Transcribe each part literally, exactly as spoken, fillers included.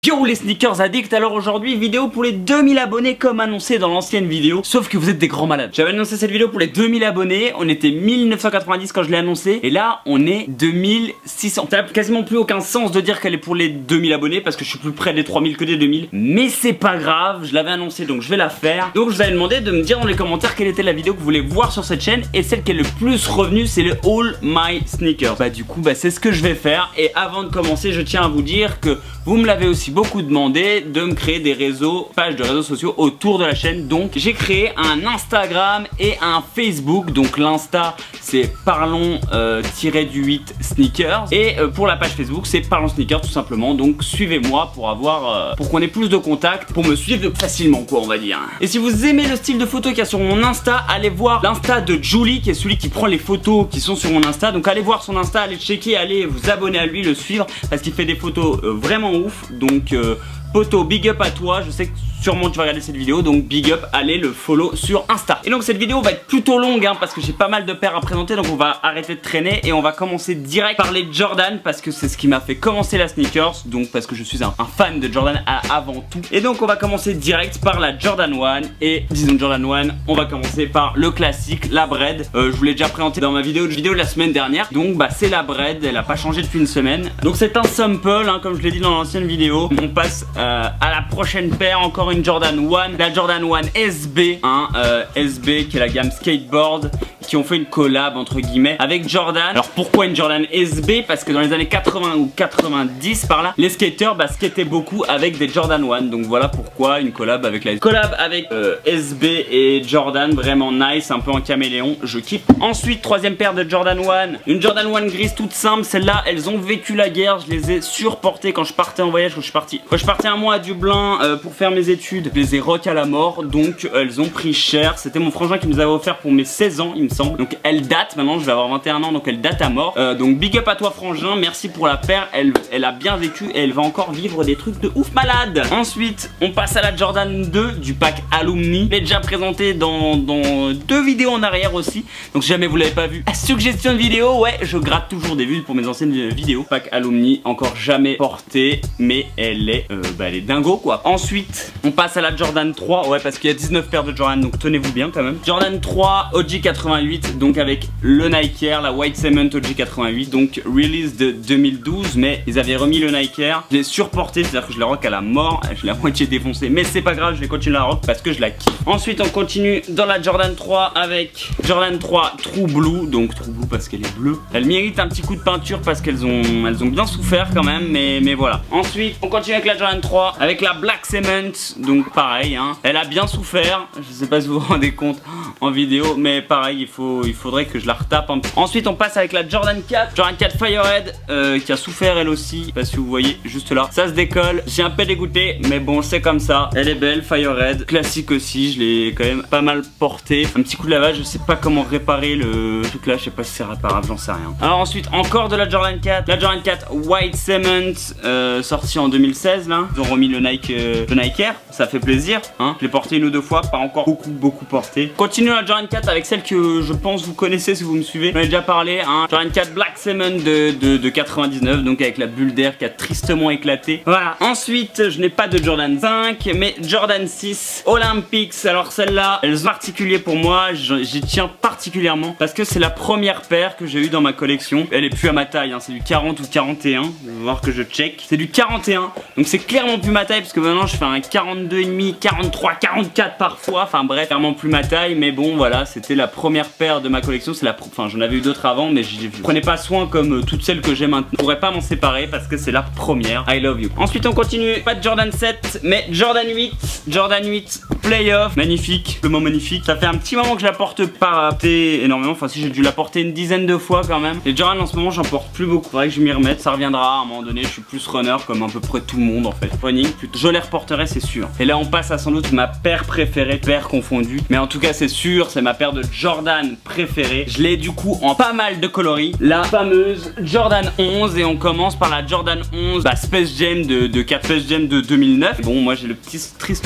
Yo les sneakers addicts, alors aujourd'hui vidéo pour les deux mille abonnés comme annoncé dans l'ancienne vidéo. Sauf que vous êtes des grands malades. J'avais annoncé cette vidéo pour les deux mille abonnés, on était mille neuf cent quatre-vingt-dix quand je l'ai annoncé. Et là on est deux mille six cents. Ça n'a quasiment plus aucun sens de dire qu'elle est pour les deux mille abonnés parce que je suis plus près des trois mille que des deux mille. Mais c'est pas grave, je l'avais annoncé donc je vais la faire. Donc je vous avais demandé de me dire dans les commentaires quelle était la vidéo que vous voulez voir sur cette chaîne. Et celle qui est le plus revenue c'est le All My Sneakers. Bah du coup bah c'est ce que je vais faire. Et avant de commencer je tiens à vous dire que vous me l'avez aussi beaucoup demandé de me créer des réseaux, pages de réseaux sociaux autour de la chaîne. Donc j'ai créé un Instagram et un Facebook. Donc l'insta c'est parlons euh, du huit sneakers. Et euh, pour la page Facebook c'est parlons sneakers tout simplement. Donc suivez-moi pour avoir euh, pour qu'on ait plus de contacts, pour me suivre facilement quoi on va dire. Et si vous aimez le style de photo qu'il y a sur mon Insta, allez voir l'insta de Julie qui est celui qui prend les photos qui sont sur mon Insta. Donc allez voir son Insta, allez checker, allez vous abonner à lui, le suivre parce qu'il fait des photos euh, vraiment ouf. Donc euh, poto, big up à toi, je sais que sûrement tu vas regarder cette vidéo, donc big up, allez le follow sur Insta. Et donc cette vidéo va être plutôt longue hein, parce que j'ai pas mal de paires à présenter, donc on va arrêter de traîner et on va commencer direct par les Jordan parce que c'est ce qui m'a fait commencer la sneakers, donc parce que je suis un, un fan de Jordan à, avant tout. Et donc on va commencer direct par la Jordan un et disons Jordan un, on va commencer par le classique, la Bread. Euh, je vous l'ai déjà présenté dans ma vidéo, vidéo de la semaine dernière, donc bah c'est la Bread, elle a pas changé depuis une semaine. Donc c'est un sample, hein, comme je l'ai dit dans l'ancienne vidéo. On passe euh, à la prochaine paire, encore une Jordan un, la Jordan un S B, hein, euh, S B qui est la gamme skateboard, qui ont fait une collab entre guillemets avec Jordan. Alors pourquoi une Jordan S B? Parce que dans les années quatre-vingts ou quatre-vingt-dix par là, les skateurs bah, skataient beaucoup avec des Jordan un. Donc voilà pourquoi une collab avec la collab avec euh, S B et Jordan, vraiment nice, un peu en caméléon, je kiffe. Ensuite troisième paire de Jordan un, une Jordan un grise toute simple. Celle-là elles ont vécu la guerre, je les ai surportées quand je partais en voyage, quand je suis parti, quand je partais un mois à Dublin euh, pour faire mes études. Je les ai rock à la mort, donc euh, elles ont pris cher. C'était mon frangin qui nous avait offert pour mes seize ans il me semble. Donc elle date, maintenant je vais avoir vingt et un ans, donc elle date à mort. euh, Donc big up à toi frangin, merci pour la paire. Elle, elle a bien vécu et elle va encore vivre des trucs de ouf malade. Ensuite on passe à la Jordan deux du pack Alumni. Je l'ai déjà présenté dans, dans deux vidéos en arrière aussi. Donc si jamais vous l'avez pas vu, suggestion de vidéo, ouais je gratte toujours des vues pour mes anciennes vidéos. Pack Alumni, encore jamais portée, mais elle est, euh, bah, elle est dingo quoi. Ensuite on passe à la Jordan trois, ouais parce qu'il y a dix-neuf paires de Jordan, donc tenez-vous bien quand même. Jordan trois O G quatre-vingt-huit, donc avec le Nike Air, la White Cement O G quatre-vingt-huit, donc release de deux mille douze, mais ils avaient remis le Nike Air. Je l'ai surporté, c'est-à-dire que je la rock à la mort, je l'ai à moitié défoncé, mais c'est pas grave, je vais continuer à la rock parce que je la kiffe. Ensuite on continue dans la Jordan trois avec Jordan trois True Blue, donc True Blue parce qu'elle est bleue. Elle mérite un petit coup de peinture parce qu'elles ont, elles ont bien souffert quand même, mais, mais voilà. Ensuite on continue avec la Jordan trois avec la Black Cement, donc pareil hein, elle a bien souffert, je sais pas si vous vous rendez compte en vidéo, mais pareil il, faut, il faudrait que je la retape un peu. Ensuite on passe avec la Jordan quatre, Jordan quatre Firehead euh, qui a souffert elle aussi, je sais pas si vous voyez juste là, ça se décolle, j'ai un peu dégoûté mais bon c'est comme ça, elle est belle Firehead, classique aussi, je l'ai quand même pas mal porté, un petit coup de lavage, je sais pas comment réparer le truc là, je sais pas si c'est réparable, j'en sais rien. Alors ensuite encore de la Jordan quatre, la Jordan quatre White Cement euh, sortie en deux mille seize là, ils ont remis le Nike, euh, le Nike Air, ça fait plaisir hein, je l'ai porté une ou deux fois, pas encore beaucoup beaucoup porté. Continue la Jordan quatre avec celle que je pense vous connaissez si vous me suivez, j'en ai déjà parlé hein, Jordan quatre Black Cement de, de, de quatre-vingt-dix-neuf, donc avec la bulle d'air qui a tristement éclaté. Voilà, ensuite je n'ai pas de Jordan cinq mais Jordan six Olympics. Alors celle-là, elle est particulière pour moi, j'y tiens particulièrement parce que c'est la première paire que j'ai eu dans ma collection. Elle est plus à ma taille, hein, c'est du quarante ou quarante et un, vous allez voir que je check, c'est du quarante et un, donc c'est clairement plus ma taille parce que maintenant je fais un quarante-deux virgule cinq, quarante-trois, quarante-quatre parfois, enfin bref, clairement plus ma taille, mais bon voilà, c'était la première paire de ma collection, c'est la, enfin j'en avais eu d'autres avant, mais je prenais pas soin comme euh, toutes celles que j'ai maintenant. Je pourrais pas m'en séparer parce que c'est la première. I love you. Ensuite on continue, pas de Jordan sept, mais Jordan huit, Jordan huit Playoff, magnifique, vraiment magnifique. Ça fait un petit moment que je la porte pas énormément, enfin si j'ai dû la porter une dizaine de fois quand même. Les Jordan en ce moment j'en porte plus beaucoup, faudrait que je m'y remette, ça reviendra à un moment donné, je suis plus runner comme à peu près tout le monde en fait. Running, je les reporterai c'est sûr. Et là on passe à sans doute ma paire préférée, paire confondue, mais en tout cas c'est sûr, c'est ma paire de Jordan préférée. Je l'ai du coup en pas mal de coloris, la fameuse Jordan onze, et on commence par la Jordan onze bah, Space Jam de, de quatre Space Jam de deux mille neuf. Bon moi j'ai le petit triste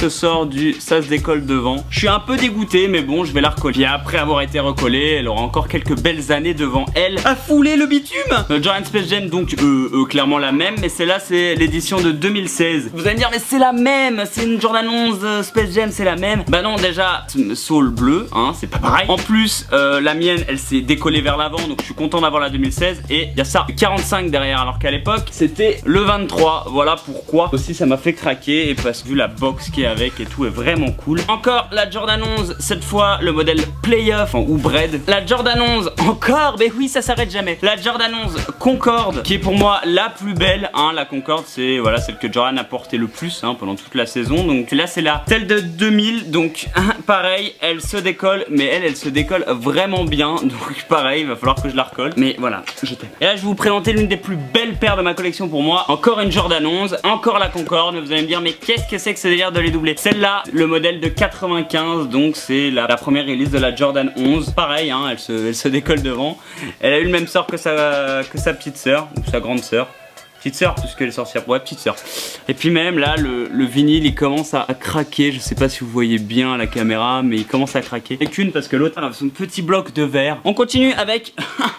ressort du ça se décolle devant. Je suis un peu dégoûté, mais bon, je vais la recoller. Et après avoir été recollée, elle aura encore quelques belles années devant elle à fouler le bitume. Le Jordan Space Jam, donc euh, euh, clairement la même, mais celle-là c'est l'édition de deux mille seize. Vous allez me dire, mais c'est la même, c'est une Jordan onze euh, Space Jam, c'est la même. Bah non, déjà, sole bleu, hein, c'est pas pareil. En plus, euh, la mienne, elle s'est décollée vers l'avant, donc je suis content d'avoir la deux mille seize. Et il y a ça, quarante-cinq derrière, alors qu'à l'époque, c'était le vingt-trois. Voilà pourquoi aussi ça m'a fait craquer, et parce que vu la box qui est avec et tout est vraiment cool. Encore la Jordan onze, cette fois le modèle Playoff ou Bread. La Jordan onze, encore, mais oui, ça s'arrête jamais. La Jordan onze Concorde, qui est pour moi la plus belle, hein. La Concorde, c'est voilà, celle que Jordan a porté le plus hein, pendant toute la saison. Donc là, c'est la celle de deux mille. Donc pareil, elle se décolle, mais elle, elle se décolle vraiment bien. Donc pareil, il va falloir que je la recolle. Mais voilà, je t'aime. Et là, je vais vous présenter l'une des plus belles paires de ma collection pour moi. Encore une Jordan onze, encore la Concorde. Mais vous allez me dire, mais qu'est-ce que c'est que ce délire de les doubler? Celle-là, le modèle de quatre-vingt-quinze, donc c'est la, la première release de la Jordan onze. Pareil, hein, elle se, elle se décolle devant. Elle a eu le même sort que sa, que sa petite sœur, ou sa grande sœur. Petite sœur, puisqu'elle est sorcière. Ouais, petite sœur. Et puis même là, le, le vinyle, il commence à, à craquer. Je sais pas si vous voyez bien à la caméra, mais il commence à craquer. Et qu'une, parce que l'autre a son petit bloc de verre. On continue avec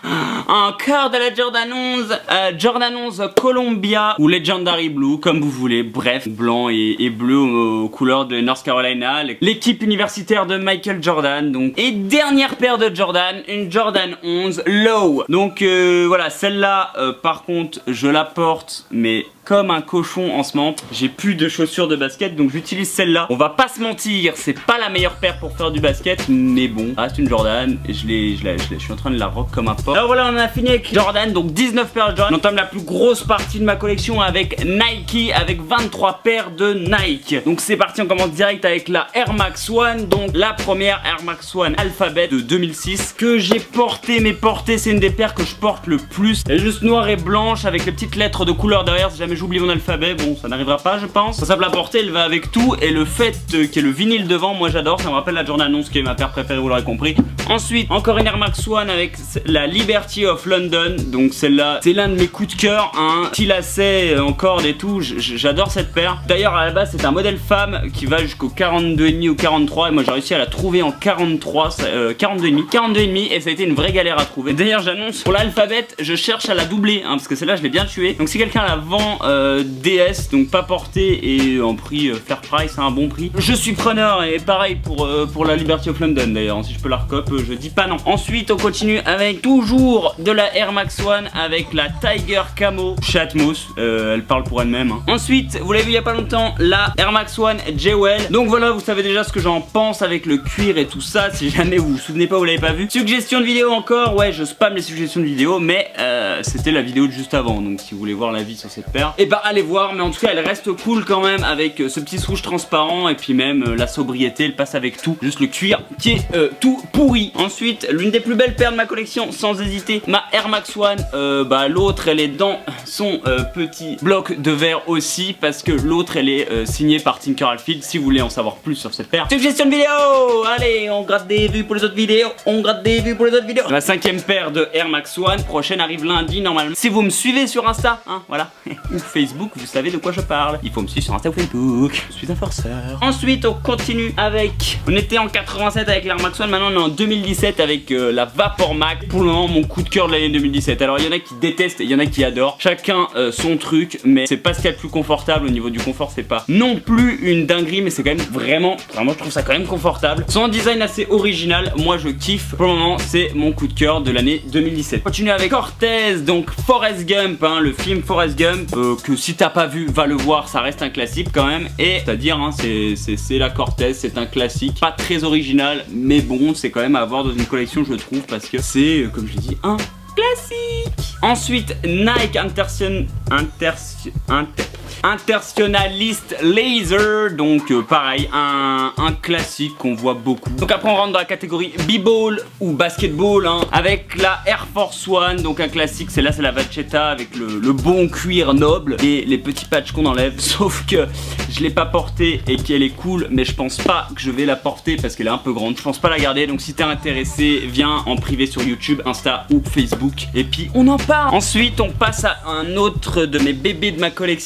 encore de la Jordan onze. Euh, Jordan onze Columbia ou Legendary Blue, comme vous voulez. Bref, blanc et, et bleu aux, aux couleurs de North Carolina. L'équipe universitaire de Michael Jordan. Donc. Et dernière paire de Jordan, une Jordan onze Low. Donc euh, voilà, celle-là, euh, par contre, je la porte mais comme un cochon en ce moment. J'ai plus de chaussures de basket, donc j'utilise celle-là. On va pas se mentir, c'est pas la meilleure paire pour faire du basket, mais bon, ça reste une Jordan et je, l'ai, je, la, je, la, je suis en train de la rock comme un porc. Alors voilà, on a fini avec Jordan, donc dix-neuf paires de Jordan. On entame la plus grosse partie de ma collection avec Nike, avec vingt-trois paires de Nike. Donc c'est parti, on commence direct avec la Air Max One, donc la première Air Max One Alphabet de deux mille six que j'ai portée, mais portée, c'est une des paires que je porte le plus. Elle est juste noire et blanche avec les petites lettres de couleur derrière. Si jamais j'oublie mon alphabet, bon, ça n'arrivera pas, je pense. Ça simple à porter, elle va avec tout. Et le fait euh, qu'il y ait le vinyle devant, moi j'adore. Ça me rappelle la Jordan onze qui est ma paire préférée, vous l'aurez compris. Ensuite, encore une Air Max One avec la Liberty of London. Donc celle-là, c'est l'un de mes coups de cœur, hein. Petit lacet en corde et tout, j'adore cette paire. D'ailleurs, à la base, c'est un modèle femme qui va jusqu'au quarante-deux virgule cinq ou quarante-trois. Et moi j'ai réussi à la trouver en quarante-trois, euh, quarante-deux virgule cinq. quarante-deux virgule cinq et ça a été une vraie galère à trouver. D'ailleurs, j'annonce pour l'alphabet, je cherche à la doubler, hein, parce que celle-là, je l'ai bien tuée. Donc si quelqu'un la vend euh, D S, donc pas portée et en prix euh, fair price, à un bon prix, je suis preneur. Et pareil pour, euh, pour la Liberty of London d'ailleurs, si je peux la recop, euh, je dis pas non. Ensuite on continue avec toujours de la Air Max One avec la Tiger Camo chez Atmos, euh, elle parle pour elle-même, hein. Ensuite, vous l'avez vu il y a pas longtemps, la Air Max One Jewel. Donc voilà, vous savez déjà ce que j'en pense avec le cuir et tout ça, si jamais vous vous souvenez pas, vous l'avez pas vu. Suggestion de vidéo encore, ouais, je spam les suggestions de vidéo, mais euh, c'était la vidéo de juste avant, donc si vous voulez voir l'avis sur cette paire, et bah allez voir. Mais en tout cas elle reste cool quand même avec euh, ce petit swoosh transparent. Et puis même euh, la sobriété, elle passe avec tout. Juste le cuir qui est euh, tout pourri. Ensuite, l'une des plus belles paires de ma collection, sans hésiter, ma Air Max One. euh, Bah l'autre elle est dans son euh, petit bloc de verre aussi, parce que l'autre elle est euh, signée par Tinker Hatfield. Si vous voulez en savoir plus sur cette paire, suggestion de vidéo. Allez, on gratte des vues pour les autres vidéos. On gratte des vues pour les autres vidéos. La cinquième paire de Air Max One, prochaine arrive lundi normalement. Si vous me suivez sur Insta, hein, voilà, ou Facebook, vous savez de quoi je parle. Il faut me suivre sur Insta ou Facebook. Je suis un forceur. Ensuite on continue avec, on était en quatre-vingt-sept avec l'Air Max One, maintenant on est en deux mille dix-sept avec euh, la Vapor Max. Pour le moment mon coup de cœur de l'année deux mille dix-sept. Alors il y en a qui détestent et il y en a qui adorent. Chacun euh, son truc, mais c'est pas ce qu'il y a de plus confortable. Au niveau du confort, c'est pas non plus une dinguerie, mais c'est quand même vraiment, vraiment je trouve ça quand même confortable. Son design assez original, moi je kiffe. Pour le moment c'est mon coup de cœur de l'année deux mille dix-sept. Continue avec Cortez, donc Forrest Gump, hein, le film Forrest Gump, euh, que si t'as pas vu, va le voir, ça reste un classique quand même. Et c'est-à-dire, hein, c'est la Cortez, c'est un classique, pas très original, mais bon, c'est quand même à avoir dans une collection, je trouve, parce que c'est, comme je l'ai dit, un classique. Ensuite, Nike Intersion... Intersion... Inter... Internationalist Laser, donc euh, pareil, un, un classique qu'on voit beaucoup. Donc après on rentre dans la catégorie b-ball ou basketball, hein, avec la Air Force One, donc un classique. Celle-là c'est la Vachetta avec le, le bon cuir noble et les petits patchs qu'on enlève. Sauf que je l'ai pas portée et qu'elle est cool, mais je pense pas que je vais la porter parce qu'elle est un peu grande. Je pense pas la garder, donc si t'es intéressé, viens en privé sur YouTube, Insta ou Facebook et puis on en parle. Ensuite on passe à un autre de mes bébés de ma collection, Air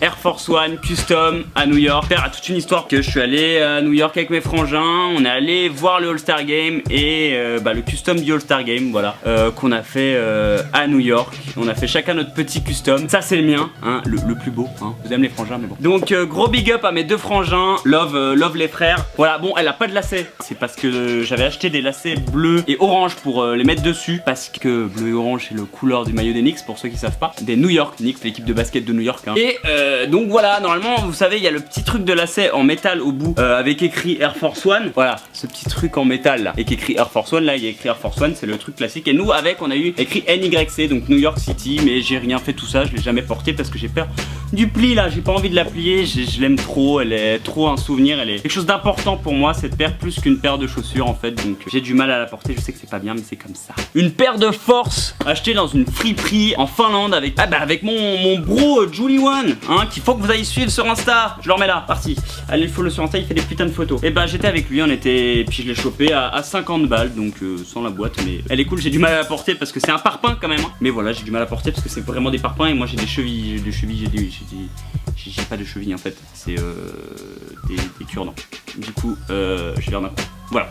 Air Force One custom à New York. Père a toute une histoire que je suis allé à New York avec mes frangins, on est allé voir le All-Star Game et euh, bah, le custom du All-Star Game, voilà, euh, qu'on a fait euh, à New York. On a fait chacun notre petit custom. Ça c'est le mien, hein, le, le plus beau, hein. Vous aimez les frangins mais bon. Donc euh, gros big up à mes deux frangins, love, euh, love les frères. Voilà, bon elle a pas de lacets, c'est parce que euh, j'avais acheté des lacets bleus et orange pour euh, les mettre dessus, parce que bleu et orange c'est le couleur du maillot des Knicks pour ceux qui savent pas, des New York Knicks, l'équipe de basket de New York, hein. Et euh, donc voilà, normalement vous savez il y a le petit truc de lacet en métal au bout euh, avec écrit Air Force One. Voilà, ce petit truc en métal là, avec écrit Air Force One, là il y a écrit Air Force One, c'est le truc classique. Et nous avec on a eu écrit N Y C, donc New York City, mais j'ai rien fait tout ça, je l'ai jamais porté parce que j'ai peur du pli là, j'ai pas envie de la plier, je l'aime trop, elle est trop un souvenir, elle est quelque chose d'important pour moi cette paire, plus qu'une paire de chaussures en fait, donc j'ai du mal à la porter, je sais que c'est pas bien mais c'est comme ça. Une paire de Force achetée dans une friperie en Finlande avec, ah bah avec mon, mon bro euh, Julie One, hein, qu'il faut que vous ayez suivre sur Insta, je le remets là, parti. Allez le follow sur Insta, il fait des putains de photos. Et bah j'étais avec lui, on était, puis je l'ai chopé à, à cinquante balles, donc euh, sans la boîte, mais elle est cool, j'ai du mal à la porter parce que c'est un parpaing quand même, hein. Mais voilà, j'ai du mal à porter parce que c'est vraiment des parpaings et moi j'ai des chevilles, j'ai des chevilles, j'ai des, j'ai des... J'ai pas de cheville en fait, c'est euh, des, des cure-dents. Du coup, euh, je vais en apprendre. Voilà.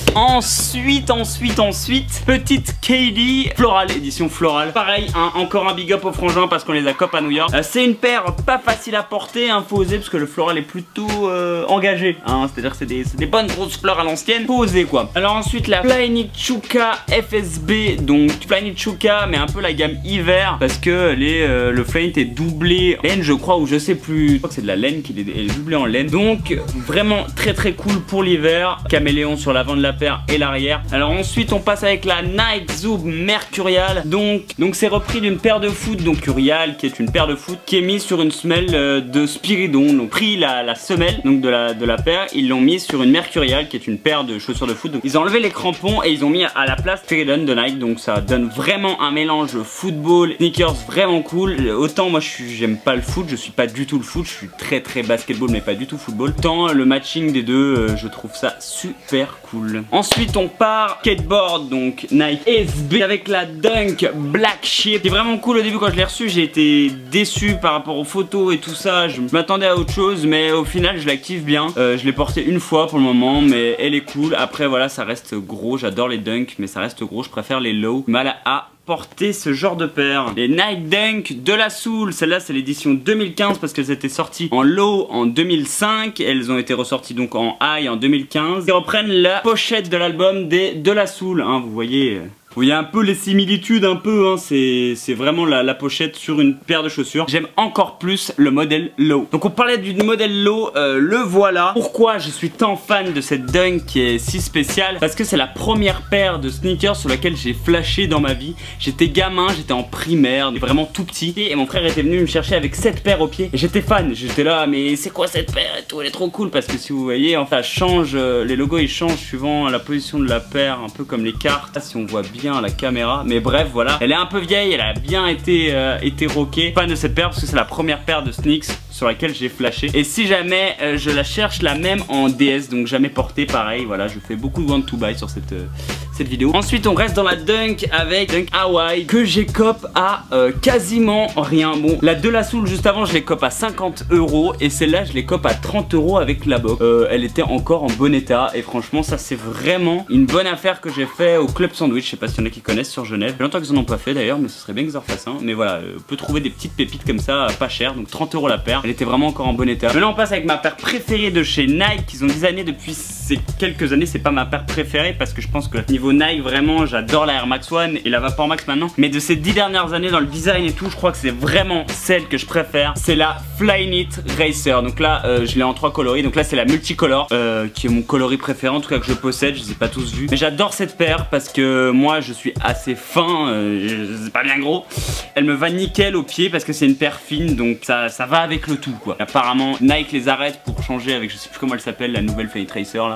Ensuite, ensuite, ensuite, petite Kaylee Floral, édition florale. Pareil, hein, encore un big up aux frangins parce qu'on les a cop à New York. Euh, c'est une paire pas facile à porter, hein, faut oser parce que le floral est plutôt euh, engagé. Hein, C'est-à-dire que c'est des, des bonnes grosses fleurs à l'ancienne. Faut oser quoi. Alors ensuite, la Flyknit Chukka F S B. Donc Flyknit Chukka, mais un peu la gamme hiver parce que les, euh, le Flyknit est doublé en laine, je crois, ou je sais plus. Je crois que c'est de la laine qui est, est doublée en laine. Donc vraiment très très cool pour l'hiver. Caméléon sur l'avant de la paire et l'arrière. Alors ensuite on passe avec la Nike Zoom Mercurial. Donc donc c'est repris d'une paire de foot, donc Urial qui est une paire de foot qui est mise sur une semelle euh, de Spiridon. Donc pris la, la semelle donc de la, de la paire, ils l'ont mise sur une Mercurial qui est une paire de chaussures de foot. Donc ils ont enlevé les crampons et ils ont mis à la place Spiridon de Nike. Donc ça donne vraiment un mélange football, sneakers vraiment cool. Autant moi je j'aime pas le foot, je suis pas du tout le foot, je suis très très basketball mais pas du tout football. Tant le matching des deux, euh, je trouve ça super cool. Ensuite on part skateboard, donc Nike S B avec la Dunk Black Sheep. C'est vraiment cool. Au début quand je l'ai reçu j'ai été déçu par rapport aux photos et tout ça, je m'attendais à autre chose mais au final je la kiffe bien. euh, Je l'ai portée une fois pour le moment mais elle est cool. Après voilà, ça reste gros, j'adore les Dunk mais ça reste gros, je préfère les low. Mal à porter ce genre de paire. Les Nike Dunk de la Soul, celle-là c'est l'édition deux mille quinze parce qu'elles étaient sorties en low en deux mille cinq, elles ont été ressorties donc en high en deux mille quinze. Ils reprennent la pochette de l'album des de la Soul, hein, vous voyez. Vous voyez un peu les similitudes, un peu, hein, c'est vraiment la, la pochette sur une paire de chaussures. J'aime encore plus le modèle low. Donc on parlait du modèle low, euh, le voilà. Pourquoi je suis tant fan de cette Dunk qui est si spéciale? Parce que c'est la première paire de sneakers sur laquelle j'ai flashé dans ma vie. J'étais gamin, j'étais en primaire, vraiment tout petit. Et mon frère était venu me chercher avec cette paire au pied. Et j'étais fan, j'étais là, mais c'est quoi cette paire et tout, elle est trop cool. Parce que si vous voyez, enfin, ça change, euh, les logos ils changent suivant la position de la paire, un peu comme les cartes. Là, si on voit bien à la caméra, mais bref voilà, elle est un peu vieille, elle a bien été euh, été rockée. Fan de cette paire parce que c'est la première paire de sneaks sur laquelle j'ai flashé. Et si jamais euh, je la cherche la même en D S, donc jamais portée, pareil, voilà, je fais beaucoup de want to buy sur cette, euh, cette vidéo. Ensuite on reste dans la Dunk avec Dunk Hawaii que j'ai cop à euh, quasiment rien. Bon, la de la Soul juste avant je l'ai cop à cinquante euros et celle-là je l'ai cop à trente euros avec la box. Euh, elle était encore en bon état et franchement ça c'est vraiment une bonne affaire que j'ai fait au Club Sandwich. Je sais pas s'il y en a qui connaissent sur Genève. Il y a longtemps qu'ils en ont pas fait d'ailleurs, mais ce serait bien qu'ils en refassent un. Mais voilà, euh, on peut trouver des petites pépites comme ça, pas cher, donc trente euros la paire. Elle était vraiment encore en bon état. Maintenant on passe avec ma paire préférée de chez Nike qu'ils ont designé depuis ces quelques années. C'est pas ma paire préférée parce que je pense que niveau Nike vraiment j'adore la Air Max One et la Vapor Max maintenant. Mais de ces dix dernières années dans le design et tout, je crois que c'est vraiment celle que je préfère. C'est la Flyknit Racer. Donc là euh, je l'ai en trois coloris. Donc là c'est la multicolore euh, qui est mon coloris préféré en tout cas que je possède. Je les ai pas tous vus. Mais j'adore cette paire parce que moi je suis assez fin, euh, c'est pas bien gros. Elle me va nickel au pied parce que c'est une paire fine donc ça, ça va avec le tout quoi. Apparemment Nike les arrête pour changer avec je sais plus comment elle s'appelle la nouvelle Flyknit Racer là.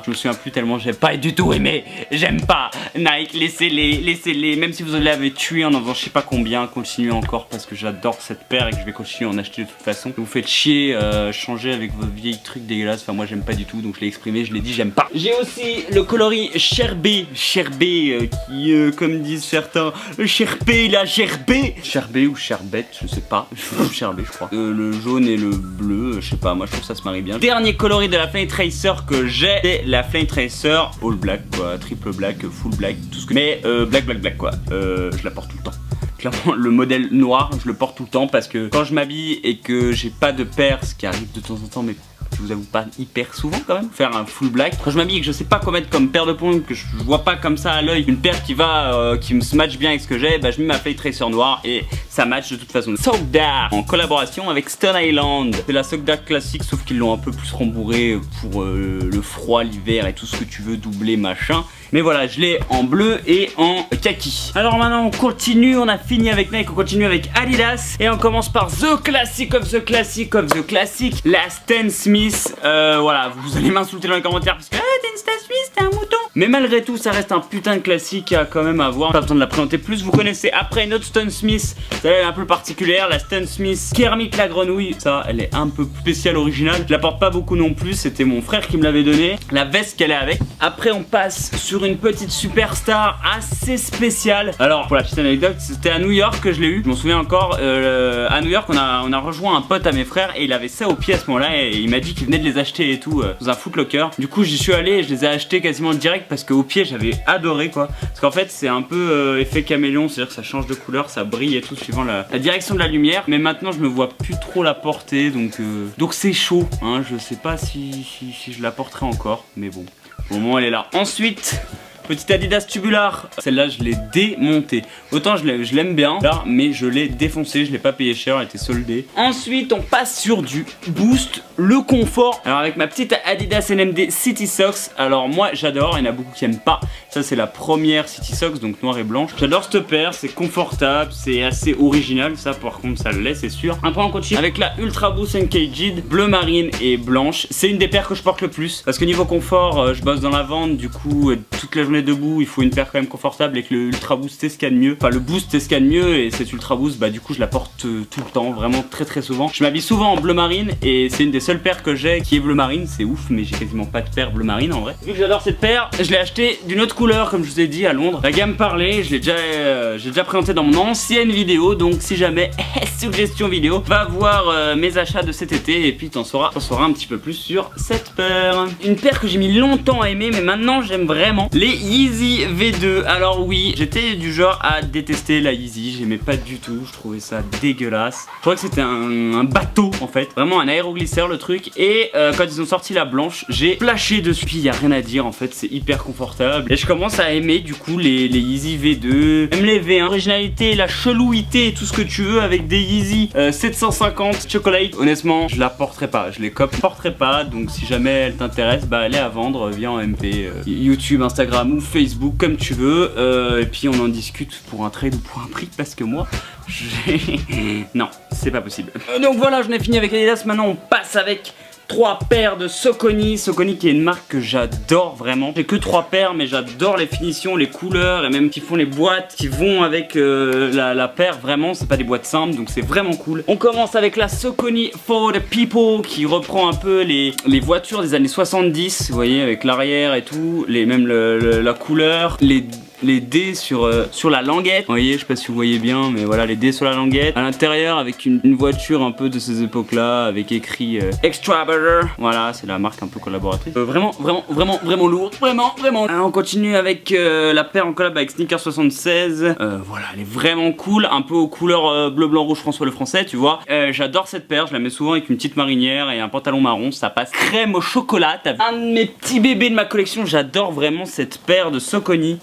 Je me souviens plus tellement, j'ai pas du tout aimé. J'aime pas Nike, laissez-les, laissez-les. Même si vous l'avez tué en en faisant je sais pas combien, continuez encore parce que j'adore cette paire et que je vais continuer à en acheter de toute façon. Vous faites chier, euh, changer avec vos vieilles trucs dégueulasses. Enfin moi j'aime pas du tout, donc je l'ai exprimé, je l'ai dit, j'aime pas. J'ai aussi le coloris Sherbet, Sherbet euh, qui euh, comme disent certains, le Sherbet il a gerbé. Sherbet ou Sherbet, je sais pas, Sherbet je crois. Euh, le jaune et le bleu, je sais pas, moi je trouve ça se marie bien. Dernier coloris de la Flame Tracer que j'ai, c'est la Flame Tracer all black quoi, triple black, full black, tout ce que. Mais euh, black black black quoi, euh, je la porte tout le temps. Clairement le modèle noir je le porte tout le temps parce que quand je m'habille et que j'ai pas de paire, ce qui arrive de temps en temps mais je vous avoue pas hyper souvent quand même, faire un full black. Quand je m'habille et que je sais pas quoi mettre comme paire de pompes, que je vois pas comme ça à l'œil une paire qui va, euh, qui me se match bien avec ce que j'ai, bah je mets ma Flame Tracer noire et ça match de toute façon. Sockdar en collaboration avec Stone Island. C'est la Sockdar classique sauf qu'ils l'ont un peu plus rembourré pour euh, le froid, l'hiver et tout ce que tu veux, doubler machin. Mais voilà, je l'ai en bleu et en kaki. Alors maintenant on continue, on a fini avec Nike, on continue avec Adidas. Et on commence par The Classic of the Classic of the Classic, la Stan Smith. Euh, voilà, vous allez m'insulter dans les commentaires parce que ah, t'es une Stan Smith, t'es un mouton. Mais malgré tout, ça reste un putain de classique à quand même avoir. Pas besoin de la présenter plus, vous connaissez. Après une autre Stan Smith, celle-là elle est un peu particulière, la Stan Smith Kermit la grenouille. Ça, elle est un peu spéciale, originale. Je la porte pas beaucoup non plus, c'était mon frère qui me l'avait donné. La veste qu'elle est avec. Après on passe sur une petite superstar assez spéciale. Alors pour la petite anecdote, c'était à New York que je l'ai eu. Je m'en souviens encore. Euh, à New York, on a, on a rejoint un pote à mes frères et il avait ça au pied à ce moment-là et il m'a dit qu'il venait de les acheter et tout euh, dans un Foot Locker. Du coup j'y suis allé et je les ai achetés quasiment direct parce qu'au pied j'avais adoré quoi. Parce qu'en fait c'est un peu euh, effet caméléon, c'est-à-dire que ça change de couleur, ça brille et tout suivant la, la direction de la lumière. Mais maintenant je me vois plus trop la porter donc euh, donc c'est chaud. Hein. Je sais pas si, si, si je la porterai encore, mais bon. Au moment elle est là. Ensuite, petite Adidas tubular, celle-là je l'ai démontée. Autant je l'aime bien, là, mais je l'ai défoncée, je l'ai pas payé cher, elle était soldée. Ensuite on passe sur du Boost, le confort. Alors avec ma petite Adidas N M D City Socks, alors moi j'adore, il y en a beaucoup qui aiment pas. Ça c'est la première City Socks, donc noire et blanche. J'adore cette paire, c'est confortable, c'est assez original, ça par contre ça le l'est c'est sûr. Après on continue avec la Ultra Boost Uncaged, bleu marine et blanche. C'est une des paires que je porte le plus, parce que niveau confort, euh, je bosse dans la vente, du coup euh, toute la journée debout, il faut une paire quand même confortable et que le Ultra Boost c'est ce qu'il y a de mieux. Enfin le Boost c'est ce qu'il y a de mieux et cette Ultra Boost bah du coup je la porte euh, tout le temps, vraiment très très souvent. Je m'habille souvent en bleu marine et c'est une des seules paires que j'ai qui est bleu marine, c'est ouf mais j'ai quasiment pas de paire bleu marine en vrai. Vu que j'adore cette paire, je l'ai acheté d'une autre couleur comme je vous ai dit à Londres. La gamme Parley, je l'ai déjà, euh, j'ai déjà présenté dans mon ancienne vidéo, donc si jamais suggestion vidéo, va voir euh, mes achats de cet été et puis t'en sauras, t'en sauras un petit peu plus sur cette paire. Une paire que j'ai mis longtemps à aimer mais maintenant j'aime vraiment, les Yeezy V deux. Alors oui, j'étais du genre à détester la Yeezy, j'aimais pas du tout, je trouvais ça dégueulasse. Je trouvais que c'était un, un bateau en fait, vraiment un aéroglisseur le truc. Et euh, quand ils ont sorti la blanche, j'ai flashé dessus, il y a rien à dire en fait, c'est hyper confortable. Et je commence à aimer du coup les, les Yeezy V deux, même les V un. Originalité, la chelouité, tout ce que tu veux avec des Yeezy euh, sept cent cinquante Chocolate. Honnêtement, je la porterai pas, je les porterai pas, donc si jamais elle t'intéresse, bah elle est à vendre via en M P, euh, YouTube, Instagram ou Facebook comme tu veux, euh, et puis on en discute pour un trade ou pour un prix parce que moi j'ai... non, c'est pas possible. Euh, donc voilà, j'en ai fini avec Adidas, maintenant on passe avec trois paires de Saucony. Saucony qui est une marque que j'adore vraiment. J'ai que trois paires mais j'adore les finitions, les couleurs et même qui font les boîtes qui vont avec euh, la, la paire. Vraiment c'est pas des boîtes simples donc c'est vraiment cool. On commence avec la Saucony for the People qui reprend un peu les, les voitures des années soixante-dix. Vous voyez avec l'arrière et tout, les, même le, le, la couleur, les... les dés sur, euh, sur la languette. Vous voyez, je sais pas si vous voyez bien, mais voilà, les dés sur la languette. À l'intérieur, avec une, une voiture un peu de ces époques-là, avec écrit euh, Extra Better. Voilà, c'est la marque un peu collaboratrice. Euh, vraiment, vraiment, vraiment, vraiment lourd. Vraiment, vraiment. Alors, on continue avec euh, la paire en collab avec Sneaker soixante-seize. Euh, voilà, elle est vraiment cool. Un peu aux couleurs euh, bleu, blanc, rouge, François le Français, tu vois. Euh, J'adore cette paire. Je la mets souvent avec une petite marinière et un pantalon marron. Ça passe crème au chocolat. Un de mes petits bébés de ma collection. J'adore vraiment cette paire de Saucony. La Saucony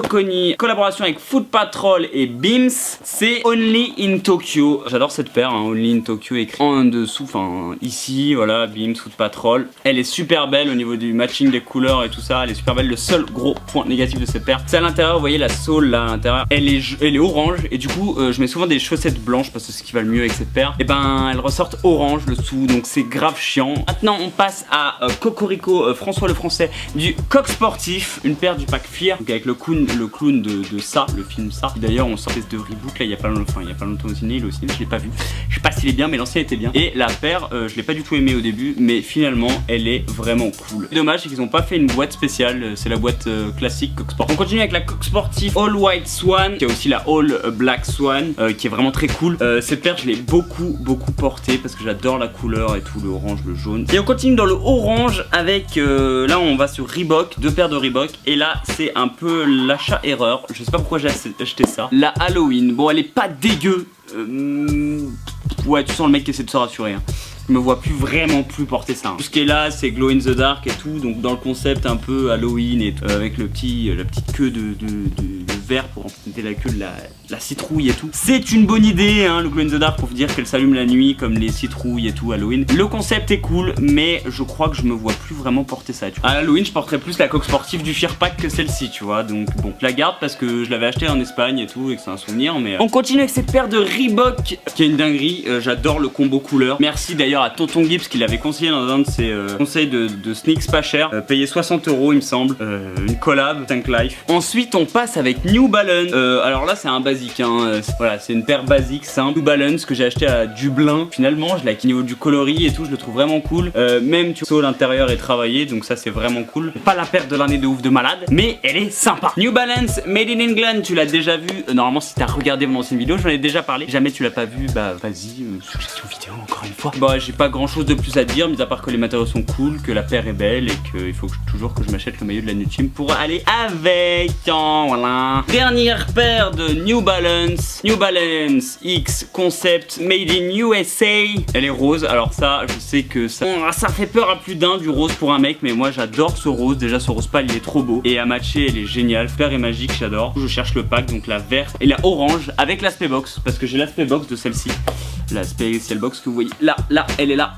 Saucony, collaboration avec Foot Patrol et Beams. C'est Only in Tokyo. J'adore cette paire, hein, Only in Tokyo écrit en dessous, enfin ici, voilà, Beams, Foot Patrol. Elle est super belle au niveau du matching des couleurs et tout ça. Elle est super belle. Le seul gros point négatif de cette paire, c'est à l'intérieur. Vous voyez la sole là à l'intérieur, elle est, elle est orange et du coup euh, je mets souvent des chaussettes blanches parce que c'est ce qui va le mieux avec cette paire. Et ben elles ressortent orange le dessous, donc c'est grave chiant. Maintenant on passe à euh, Cocorico, euh, François le Français du Coq Sportif, une paire du pack Fear, donc avec le clown, le clown de, de ça, le film ça. D'ailleurs on sort de reboot là il y a pas longtemps, enfin il y a pas longtemps au ciné, il est au ciné, je l'ai pas vu. Je sais pas s'il est bien mais l'ancien était bien. Et la paire euh, je l'ai pas du tout aimé au début, mais finalement elle est vraiment cool. Le dommage c'est qu'ils ont pas fait une boîte spéciale, c'est la boîte euh, classique Coq Sport. On continue avec la Coq Sportif All White Swan, qui a aussi la All Black Swan, euh, qui est vraiment très cool. Euh, cette paire je l'ai beaucoup beaucoup portée parce que j'adore la couleur et tout, le orange, le jaune. Et on continue dans le orange avec, euh, là on va sur Reebok, deux paires de Reebok. Et là c'est un peu l'achat erreur, je sais pas pourquoi j'ai acheté ça. La Halloween, bon elle est pas dégueu. Euh, ouais tu sens le mec qui essaie de se rassurer hein. Je me vois plus vraiment plus porter ça hein. Tout ce qui est là c'est glow in the dark et tout, donc dans le concept un peu Halloween et tout, euh, avec le petit, la petite queue de, de, de, de verre pour représenter la queue de la, la citrouille et tout. C'est une bonne idée hein, le glow in the dark, pour vous dire qu'elle s'allume la nuit comme les citrouilles et tout Halloween. Le concept est cool mais je crois que je me vois plus vraiment porter ça, tu vois. À Halloween je porterais plus la Coq Sportive du Fear Pack que celle-ci, tu vois, donc bon je la garde parce que je l'avais acheté en Espagne et tout et que c'est un souvenir. Mais euh... on continue avec cette paire de Reebok qui est une dinguerie, euh, j'adore le combo couleur. Merci d'ailleurs à Tonton Gibbs qui l'avait conseillé dans un de ses euh, conseils de, de sneaks pas cher, euh, payé soixante euros il me semble, euh, une collab Tank Life. Ensuite on passe avec New Balance, euh, alors là c'est un basique hein. Voilà c'est une paire basique simple, New Balance que j'ai acheté à Dublin. Finalement je l'ai au niveau du coloris et tout, je le trouve vraiment cool, euh, même tu vois l'intérieur est travaillé donc ça c'est vraiment cool. Pas la paire de l'année de ouf de malade mais elle est sympa. New Balance Made in England, tu l'as déjà vu, euh, normalement si t'as regardé mon ancienne vidéo j'en ai déjà parlé, jamais tu l'as pas vu bah vas-y, euh, suggestion vidéo encore une fois. Bah j'ai pas grand chose de plus à dire, mis à part que les matériaux sont cool, que la paire est belle et qu'il faut que je, toujours que je m'achète le maillot de la New Team pour aller avec. Hein, voilà. Dernière paire de New Balance, New Balance X Concept Made in U S A. Elle est rose, alors ça je sais que ça, ça fait peur à plus d'un du rose pour un mec, mais moi j'adore ce rose, déjà ce rose pâle il est trop beau et à matcher elle est géniale. La paire est magique, j'adore. Je cherche le pack, donc la verte et la orange avec l'aspect box parce que j'ai l'aspect box de celle-ci. La Special Box que vous voyez là, là, elle est là.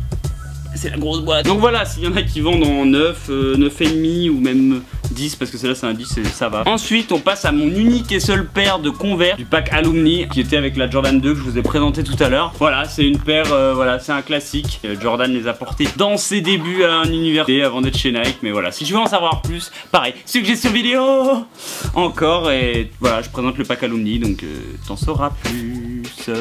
C'est la grosse boîte. Donc voilà, s'il y en a qui vendent en neuf, euh, neuf virgule cinq ou même dix, parce que celle-là c'est un dix et ça va. Ensuite on passe à mon unique et seule paire de Converse du pack Alumni qui était avec la Jordan deux que je vous ai présenté tout à l'heure. Voilà, c'est une paire, euh, voilà, c'est un classique. Euh, Jordan les a portés dans ses débuts à l'université avant d'être chez Nike. Mais voilà, si tu veux en savoir plus, pareil, suggestion vidéo encore. Et voilà, je présente le pack Alumni, donc euh, t'en sauras plus.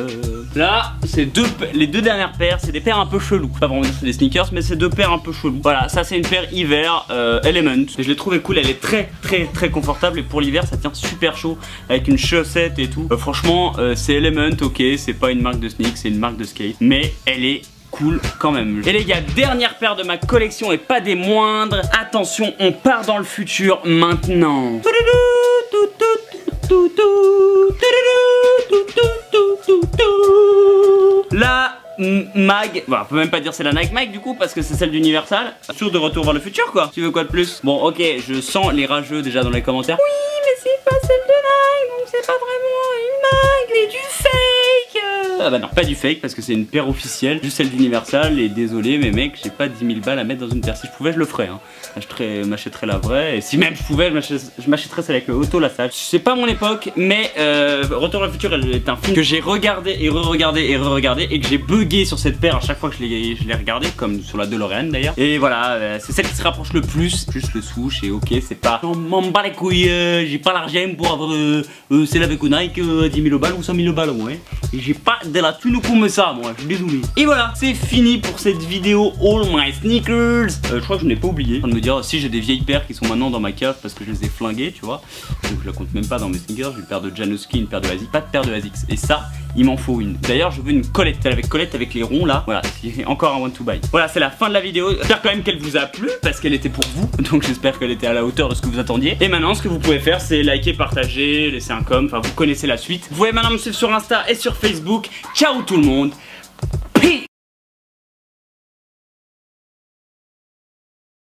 Là, c'est deux, les deux dernières paires, c'est des paires un peu chelous. Pas vraiment c'est des sneakers, mais c'est deux paires un peu chelous. Voilà, ça c'est une paire hiver euh, Element. Et je l'ai trouvé cool, elle est très très très confortable et pour l'hiver ça tient super chaud avec une chaussette et tout. Euh, franchement, euh, c'est Element, ok, c'est pas une marque de sneak, c'est une marque de skate, mais elle est cool quand même. Et les gars, dernière paire de ma collection et pas des moindres. Attention, on part dans le futur maintenant. La mag, bon, on peut même pas dire c'est la Nike Mag du coup parce que c'est celle d'Universal. Sûr de retour vers le futur quoi. Tu veux quoi de plus? Bon ok, je sens les rageux déjà dans les commentaires. Oui mais c'est pas celle de Nike, donc c'est pas vraiment une Mag, mais du fake. Ah bah non, pas du fake parce que c'est une paire officielle, juste celle d'Universal. Et désolé mais mec, j'ai pas dix mille balles à mettre dans une paire. Si je pouvais je le ferais hein. Je m'achèterais la vraie. Et si même je pouvais je m'achèterais celle avec le auto-lassage. C'est pas mon époque mais euh, Retour vers le futur est un film que j'ai regardé et re-regardé et re-regardé et que j'ai bugué sur cette paire à chaque fois que je l'ai regardé, comme sur la DeLorean d'ailleurs. Et voilà, euh, c'est celle qui se rapproche le plus. Juste le swoosh et ok, c'est pas on m'en bat les couilles, euh, j'ai pas l'argent pour avoir euh, euh, celle avec Nike euh, dix mille balles ou cent mille balles ouais. Et j'ai pas de la thune comme ça moi, je suis désolé. Et voilà, c'est fini pour cette vidéo All My Sneakers. euh, Je crois que je n'ai pas oublié de me dire si j'ai des vieilles paires qui sont maintenant dans ma cave parce que je les ai flinguées, tu vois. Donc je la compte même pas dans mes sneakers. J'ai une paire de Janoski, une paire de Asics, pas de paire de Asics. Et ça, il m'en faut une. D'ailleurs, je veux une Colette, celle avec Colette avec les ronds là. Voilà, c'est encore un one to buy. Voilà, c'est la fin de la vidéo. J'espère quand même qu'elle vous a plu parce qu'elle était pour vous. Donc j'espère qu'elle était à la hauteur de ce que vous attendiez. Et maintenant, ce que vous pouvez faire, c'est liker, partager, laisser un com. Enfin, vous connaissez la suite. Vous pouvez maintenant me suivre sur Insta et sur Facebook. Ciao tout le monde. Peace.